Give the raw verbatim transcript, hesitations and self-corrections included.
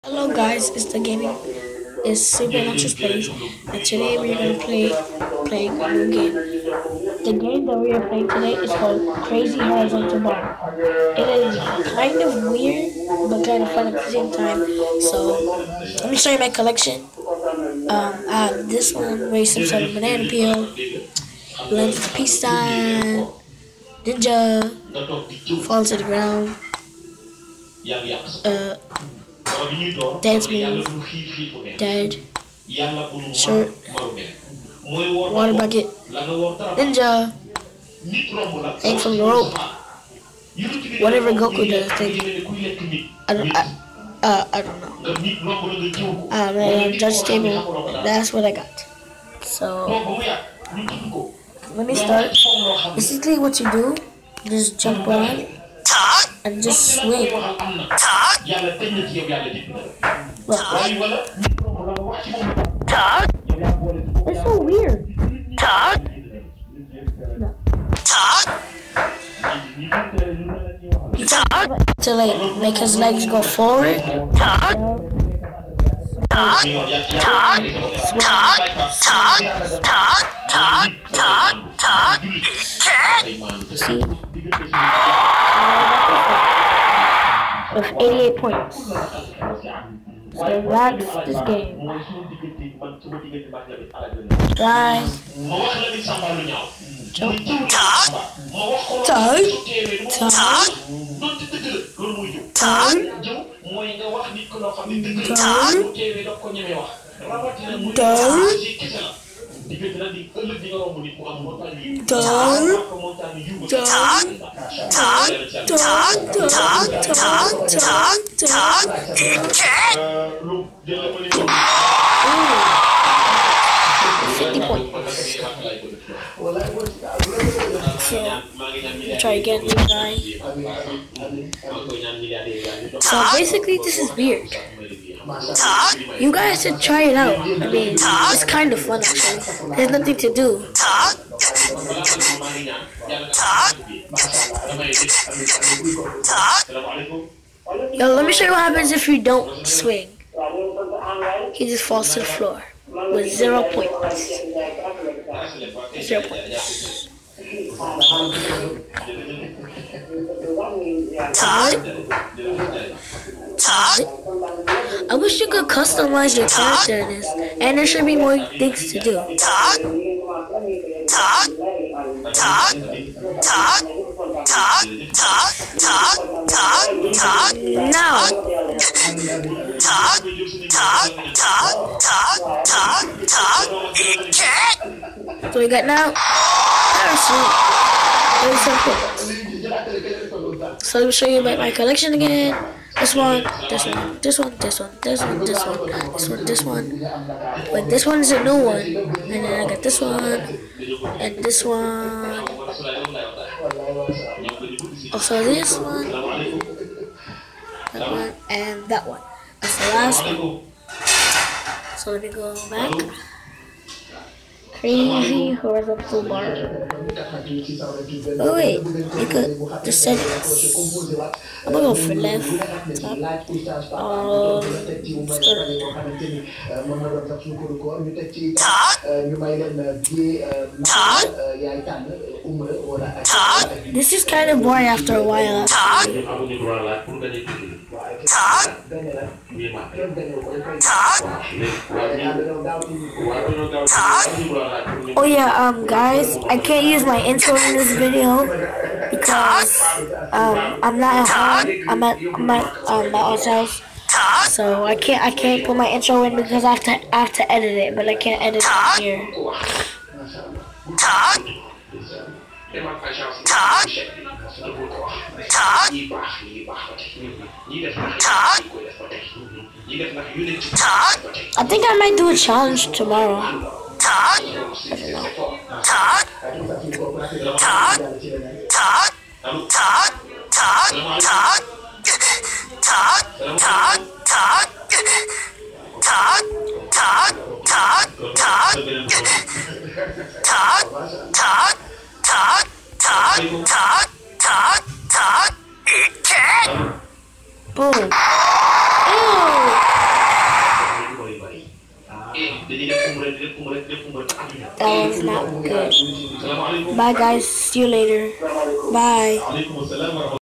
Hello guys, it's the gaming is Super Noxious Plays, and today we're gonna play playing a new game. The game that we are playing today is called Crazy Horizontal Bar. It is kind of weird but kind of fun at the same time. So let me show you my collection. Um, I have this one where you some sort of banana peel, lens of peace sign, ninja, fall to the ground, uh. Dance move, dead, shirt, water bucket, ninja, hang from the rope, whatever Goku does, I think. I don't, I, uh, I don't know. Uh, man, Judge Table, that's what I got. So, let me start. Basically what you do, just jump around and just swing. Look. It's so weird. No. To like make his legs go forward. See? With eighty-eight points. So that's this game. Try. Jump. Turn. Turn. Turn. Turn. fifty points. So, try again, guy. So basically, this is weird. You guys should try it out. I mean, it's kind of fun actually. There's nothing to do. Yo, let me show you what happens if you don't swing. He just falls to the floor with zero points. Zero points. I wish you could customize your character in this, and there should be more things to do. Now, so we got now parachute. Very simple. So let me show you my, my collection again. This one, this one, this one, this one, this one, this one, this one, this one. But this one is a new one. And then I got this one, and this one. Also this one, that one, and that one. That's the last one. So let me go back. Crazy horizontal bar. Oh wait, you could the settings. I'm gonna go for left, top, um, this is kind of boring after a while. Oh yeah, um, guys, I can't use my intro in this video because um, I'm not at home. I'm at I'm at um, my aunt's house, so I can't I can't put my intro in because I have to I have to edit it, but I can't edit it here. I think I might do a challenge tomorrow. I don't know. Boom. Ew. That was not good. Bye guys, see you later. Bye.